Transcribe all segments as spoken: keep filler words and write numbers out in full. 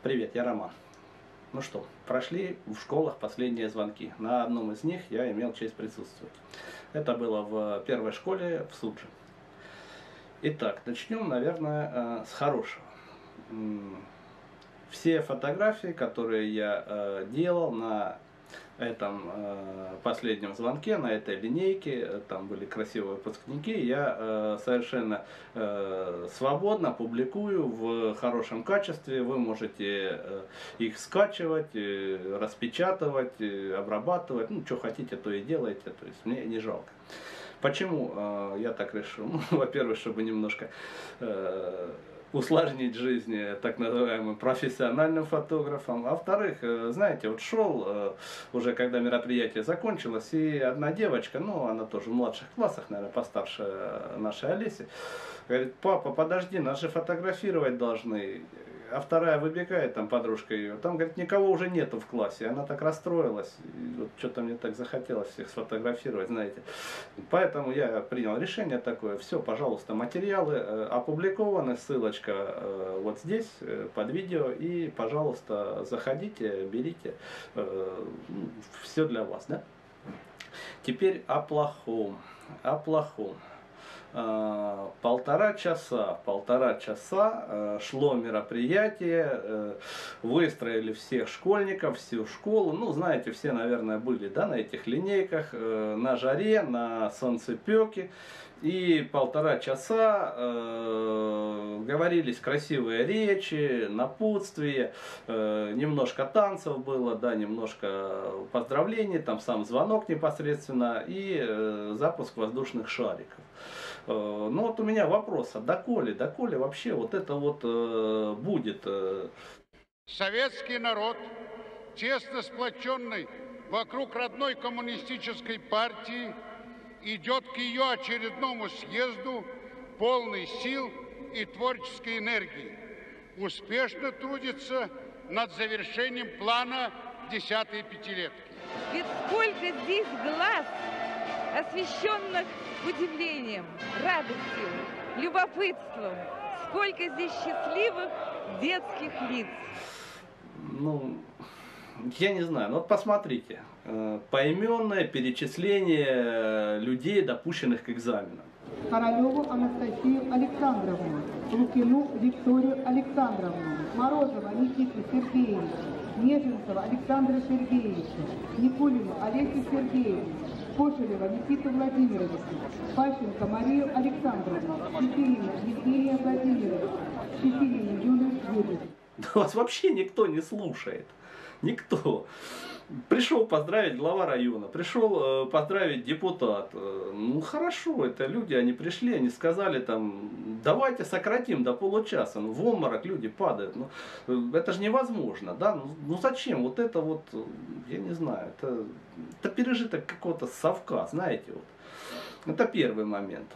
Привет, я Роман. Ну что, прошли в школах последние звонки. На одном из них я имел честь присутствовать. Это было в первой школе в Судже. Итак, начнем, наверное, с хорошего. Все фотографии, которые я делал на этом последнем звонке, на этой линейке, там были красивые выпускники, я совершенно свободно публикую в хорошем качестве. Вы можете их скачивать, распечатывать, обрабатывать, ну, что хотите, то и делайте, то есть мне не жалко. Почему я так решил? Ну, во-первых, чтобы немножко усложнить жизнь так называемым профессиональным фотографам. А во-вторых, знаете, вот шел уже, когда мероприятие закончилось, и одна девочка, ну, она тоже в младших классах, наверное, постарше нашей Олеси, говорит: папа, подожди, нас же фотографировать должны. А вторая выбегает, там подружка ее, там, говорит, никого уже нету в классе. Она так расстроилась, и вот что-то мне так захотелось всех сфотографировать, знаете. Поэтому я принял решение такое: все, пожалуйста, материалы опубликованы, ссылочка вот здесь, под видео, и, пожалуйста, заходите, берите, все для вас, да? Теперь о плохом, о плохом. Полтора часа, полтора часа шло мероприятие, выстроили всех школьников, всю школу. Ну, знаете, все, наверное, были, да, на этих линейках, на жаре, на солнцепеке. И полтора часа э, говорились красивые речи, напутствия, э, немножко танцев было, да, немножко поздравлений, там сам звонок непосредственно и э, запуск воздушных шариков. Э, ну вот у меня вопрос: а доколе, доколе вообще вот это вот э, будет? Э... Советский народ, тесно сплоченный вокруг родной коммунистической партии, идет к ее очередному съезду полный сил и творческой энергии. Успешно трудится над завершением плана десятой пятилетки. Ведь сколько здесь глаз, освещенных удивлением, радостью, любопытством, сколько здесь счастливых детских лиц. Ну, я не знаю, ну вот посмотрите, поименное перечисление людей, допущенных к экзаменам. Королеву Анастасию Александровну, Лукину Викторию Александровну, Морозова Никиту Сергеевича, Неженцева Александра Сергеевича, Никулину Олесю Сергеевичу, Кошелева Никиту Владимировича, Пащенко Марию Александровну, Щепелина Евгения Владимировича, Щепелину Юлию Юрьевичу. Да вас вообще никто не слушает. Никто. Пришел поздравить глава района, пришел э, поздравить депутат. Э, ну хорошо, это люди, они пришли, они сказали там: давайте сократим до получаса. Ну, в обморок люди падают. Ну, э, это же невозможно, да? Ну, ну зачем? Вот это вот, я не знаю, это, это пережиток какого-то совка, знаете. Вот. Это первый момент.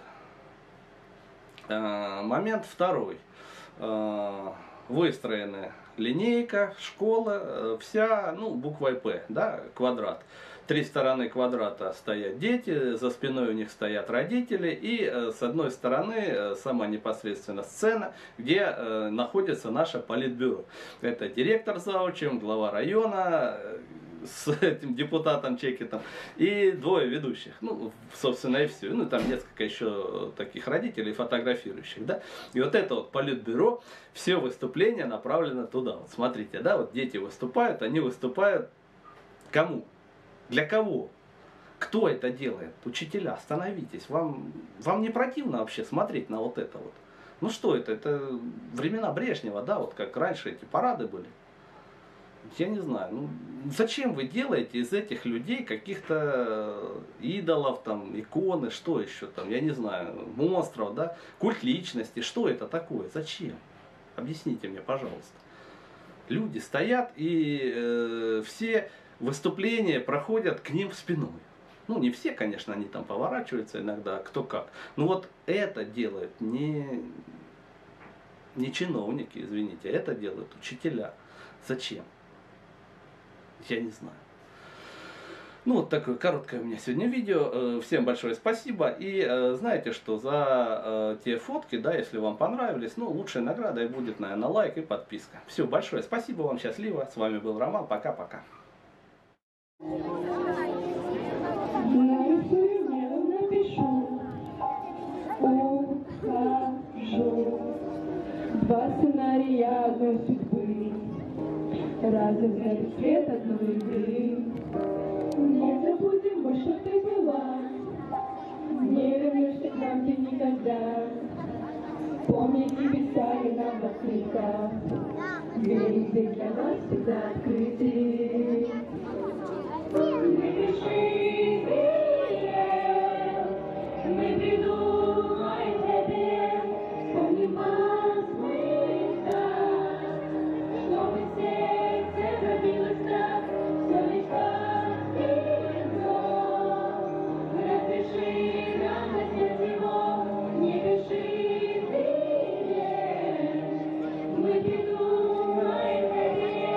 Э, момент второй. Э, выстроены линейка, школа, вся, ну, буквой П, да, квадрат. Три стороны квадрата стоят дети, за спиной у них стоят родители, и с одной стороны сама непосредственно сцена, где э, находится наше политбюро. Это директор заучим, глава района, с этим депутатом Чекетом и двое ведущих. Ну, собственно, и все. Ну, там несколько еще таких родителей фотографирующих, да. И вот это вот политбюро, все выступления направлены туда. Вот смотрите, да, вот дети выступают, они выступают кому? Для кого? Кто это делает? Учителя, остановитесь. Вам, вам не противно вообще смотреть на вот это вот? Ну что это? Это времена Брежнева, да, вот как раньше эти парады были. Я не знаю, ну зачем вы делаете из этих людей каких-то идолов, там, иконы, что еще там, я не знаю, монстров, да, культ личности, что это такое, зачем? Объясните мне, пожалуйста. Люди стоят, и э, все выступления проходят к ним спиной. Ну, не все, конечно, они там поворачиваются иногда, кто как. Но вот это делают не, не чиновники, извините, это делают учителя. Зачем? Я не знаю. Ну, вот такое короткое у меня сегодня видео. Всем большое спасибо. И знаете, что за те фотки, да, если вам понравились, ну, лучшей наградой будет, наверное, лайк и подписка. Все, большое спасибо вам, счастливо. С вами был Роман. Пока-пока. Два сценария одной судьбы, разный цвет одной игры. Не забудем больше, что ты была, не вернешься к нам ты никогда. Помни, небеса и нам открыто, двери для нас всегда открыты. Напиши билет, мы придумаем тебе, вспомним вас мы так, чтобы сердце пробилось так, все ведь так легко. Напиши нам на сердце его, не пиши билет, мы придумаем тебе.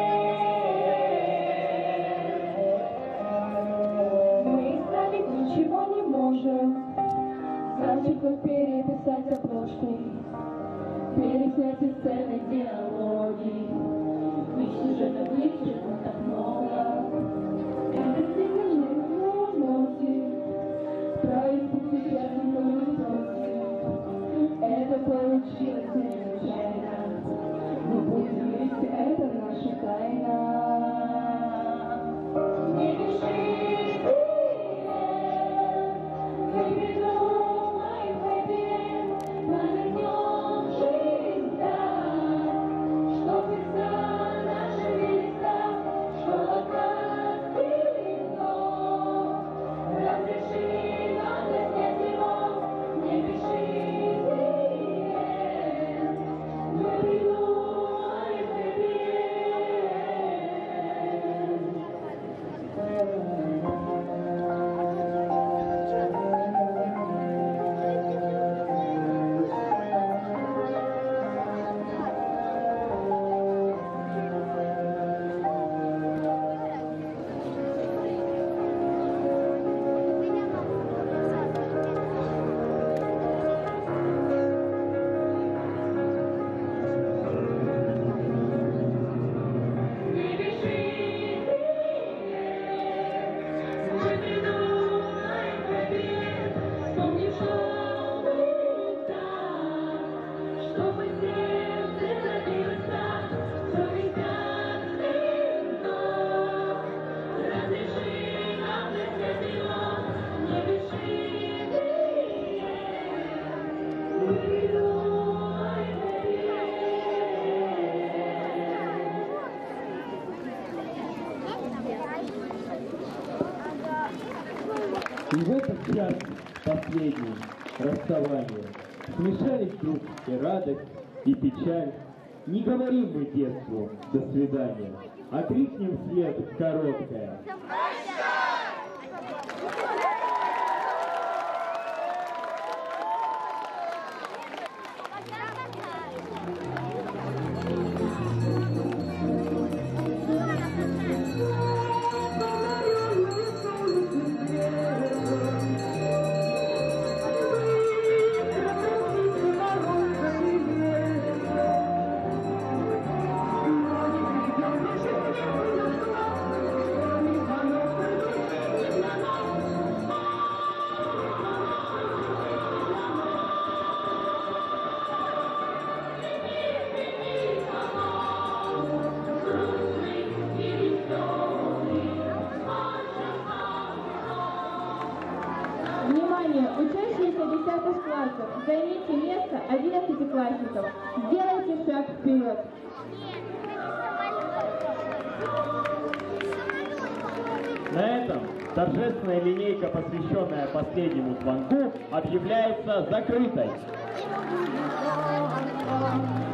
Мы оставить ничего не можем, значит, как переписать обложкой, переснять из сцены диалоги. Ведь сюжетов есть так много. Это сильные ноты, про испуг сейчас никто не спросит. Это получилось не случайно, но будем вместе, это наша тайна. Не пиши билет, мы придумаем хэппи-энд, повернем жизнь так, чтоб писать наши листа, что как легко. Разреши нам заснять его, не пиши билет, мы придумаем хэппи-энд. Не пиши билет, мы придумаем хэппи-энд, вспомним, что мы так, чтобы сердце забилось так, все ведь так легко. Разреши нам заснять его, не пиши билет, мы придумаем хэппи-энд. И в этот час последний расставания смешались вдруг и радость, и печаль. Не говорим мы детству «до свидания», а крикнем вслед короткое. Внимание, учащиеся десятых классов, займите место одиннадцатиклассников. Сделайте шаг вперед. На этом торжественная линейка, посвященная последнему звонку, объявляется закрытой.